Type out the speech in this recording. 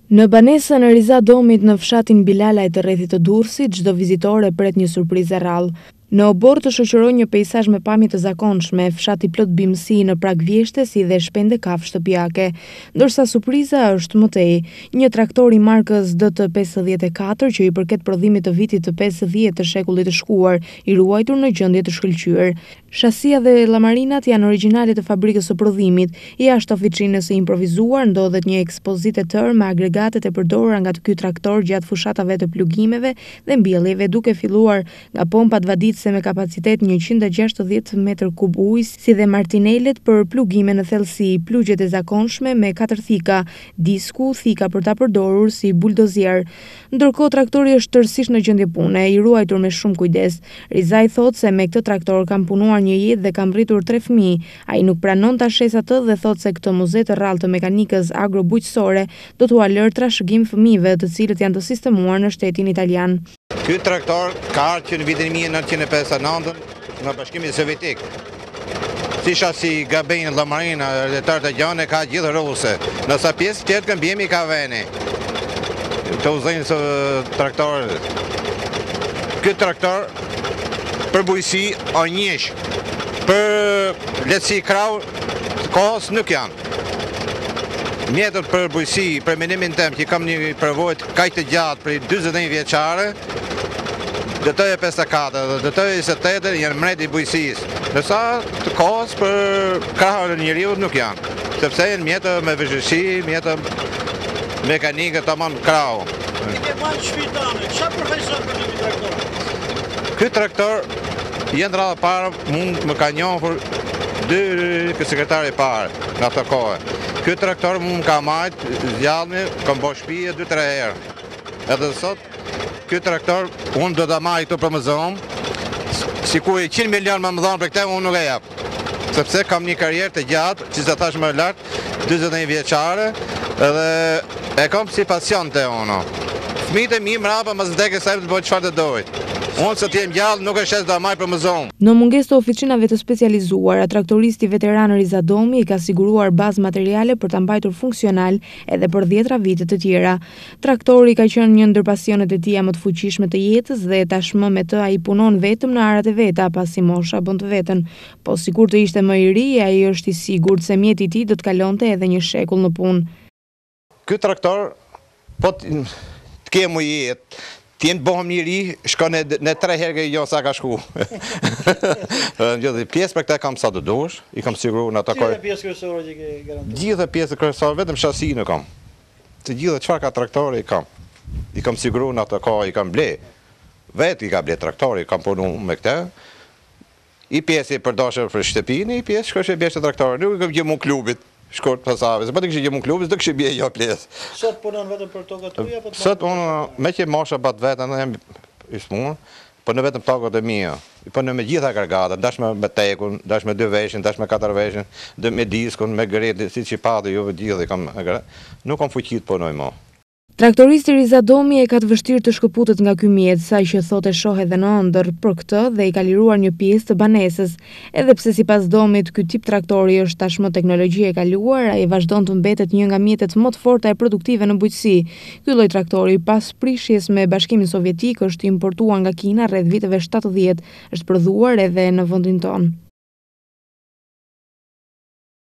Në banesën e Riza Domit në fshatin Bilalaj të rrethit të Durrësit, çdo vizitore pret një surprizë rrallë. Në obor të shoqëroi një peizazh me pamje të zakonshme, fshati plot bimësi në prag vjeshte si dhe shpende kafshë shtëpiake. Ndërsa surpriza është më tej, një traktor i markës DT54 që i përket prodhimit të vitit të 50 të shekullit të shkuar, i ruajtur në gjendje të shkëlqyer. Shasia dhe llamarinat janë origjinale të fabrikës së prodhimit. Jashtë oficinës së improvisuar ndodhet një ekspozitë e tërë me agregatet e përdorura nga ky traktor gjatë fushatave të plugimeve dhe mbjelljeve, duke filluar nga pompat vaditëse me kapacitet 160 m3 ujë, si dhe martinelet për plugime në thellësi, plugjet e zakonshme me 4 thika, disku, thika për ta përdorur si buldozier. Ndërkohë traktori është tërësisht në gjendje pune, i ruajtur me shumë kujdes. Rizaj thotë se me këtë traktor kam punuar një jetë dhe kam rritur 3 fëmijë. Ai nuk pranon ta shes atë dhe thotë se këtë muze të rrallë të mekanikës agrobujqësore do t'u lërë trashëgim fëmijëve, të cilët janë të sistemuar në shtetin italian. Ky traktor ka ardhur në vitin 1959 nga Bashkimi Sovjetik. Si shasi gabejnë llamarina dhe tërë të gjane ka gjithë ruse. Nësa pjesë tjetë këmbjemi ka veni. Të uzejnë së traktorët. Ky traktor për bujësi o njësh, për letësi krau, kohës nuk janë. Mjetët për bujësi, për menimin tem, që kam një përvojt kajtë të gjatë për 21 vjeqare, DT 54 dhe DT 28 janë mreti i bujësisë. Nësa të kohës për krahën e njeriut nuk janë, sepse janë mjetë me vëzhësi, mjetë mekanikë të manë krau. Ike manë shpitane, qa profesion për një traktor? Ky traktor, jenë radhë parë, mund më ka njohur 2 sekretari parë nga të kohë. Ky traktor mund më ka majtë zjallëmi, kam bo shpije 2-3 herë. Edhe sot, ky traktor, unë do të majtë këtu për më zonë, si ku i 100 milion më dhonë për këte, unë nuk e japë. Sepse kam një karjerë të gjatë, që se thash më lartë, 21 vjeqare, edhe e kam si pasion të unë. Fëmijët e mi mrapa më zdeke sa të bëjt çfarë të dojtë. Unë së t'jem gjallë nuk e shes do maj për më zonë. Në mungesë të oficinave të specializuara, traktoristi veteran Riza Domi i ka siguruar bazë materiale për ta mbajtur funksional edhe për 10 vite të tjera. Traktori ka qenë një ndër pasionet e tij më të fuqishme të jetës dhe tashmë me të ai punon vetëm në arat e veta, pasi mosha bën të veten. Po sikur të ishte më i ri, ai është i sigurt se mjeti i tij do të kalonte edhe një shekull në punë. Ky traktor, po të kemu jetë, t'jenë të bohëm njëri, shko në 3 herë jo sa ka shku. Pjesë për këta kam sa të dosh, i kam siguru në ato kohë. Gjithë pjesë kryesore që ke garantuar? Gjithë pjesë kryesore, vetëm shasi në kam. Të gjithë çfarë ka traktori i kam. I kam siguru në ato kohë, i kam ble. Vetë i ka ble traktori, i kam punu me këta. I pjesë i përdoshe për shtëpinë, i pjesë shko që bjeshtë traktori. Nuk i kam gjemu klubit. Shkort pasave, se pa të kështë gjemun klubis, të kështë bje jo plesë. Sot punon vetëm për tokat tuja? Sot unë, me që mosha bat vetën, në jam i smunë, po në vetëm tokat e mija. Po në me gjitha kargatën, dash me tekun, dash me 2 veshin, dash me 4 veshin, me diskun, me gëret, si që patë juve gjithë, nuk kam fuqit punoj mo. Traktoristi Riza Domi e ka të vështirë të shkëputet nga ky mjet, saq që thotë shoh edhe në ëndër për këtë dhe i ka liruar një pjesë të banesës. Edhe pse sipas Domit ky tip traktori është tashmë teknologji e kaluar, ai vazhdon të mbetet një nga mjetet më të forta e produktive në bujqësi. Ky lloj traktori pas prishjes me Bashkimin Sovjetik është importuar nga Kina rreth viteve 70, është prodhuar edhe në vendin tonë.